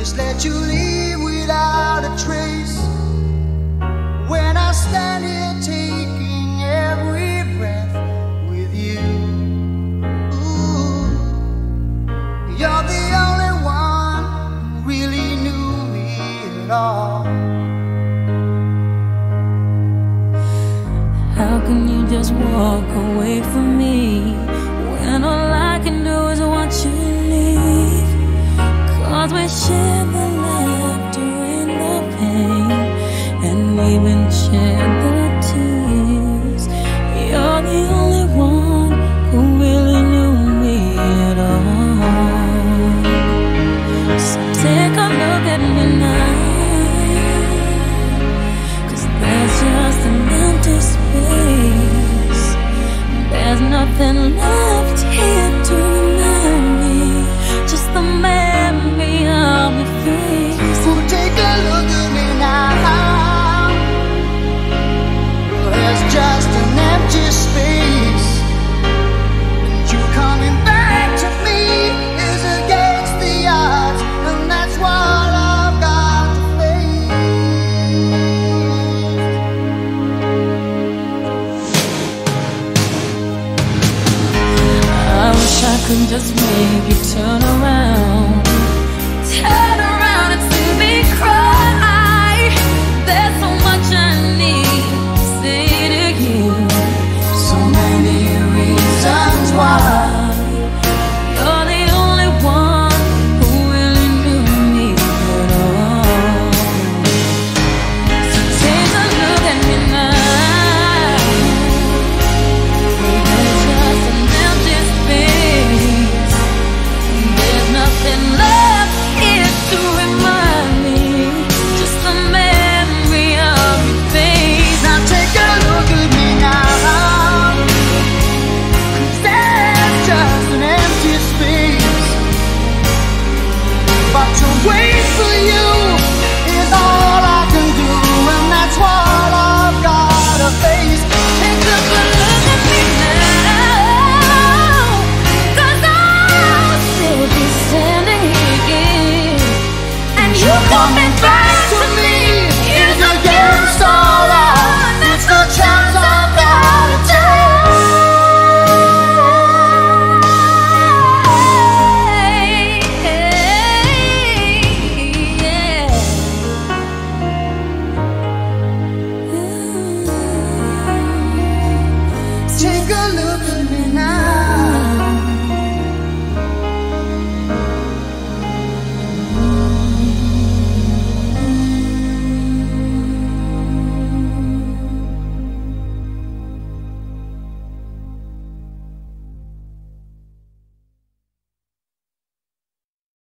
just let you leave without a trace. When I stand here taking every breath with you, ooh, you're the only one who really knew me at all. How can you just walk away from me when all I can do is watch you leave? 'Cause we share the